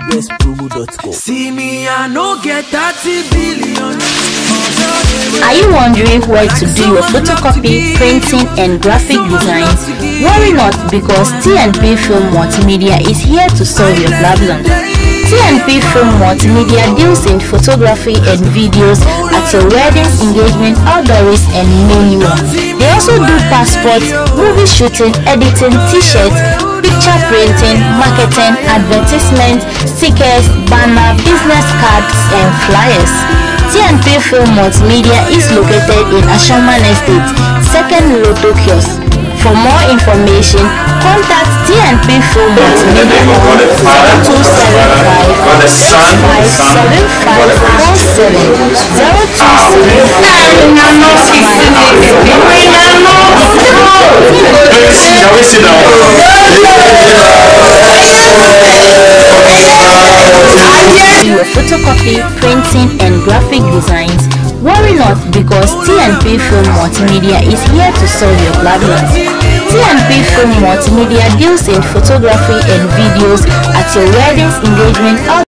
bestpromo.com. See me, I no get 30 billion. Are you wondering where to do your photocopy, printing and graphic designs? Worry not, because TNP Film Multimedia is here to solve your problem. TNP Film Multimedia deals in photography and videos at your weddings, engagement, outdoors and many more. They also do passports, movie shooting, editing, t-shirts, picture printing, marketing, advertisement, stickers, banner, business cards and flyers. TNP Film Multimedia is located in Ashoman Estate, 2nd Lotto Kiosk. For more information, contact TNP Film Multimedia on 0275 your photocopy, printing and graphic designs. Worry not, because TNP Film Multimedia is here to solve your problems. TNP Film Multimedia deals in photography and videos at your weddings, engagement,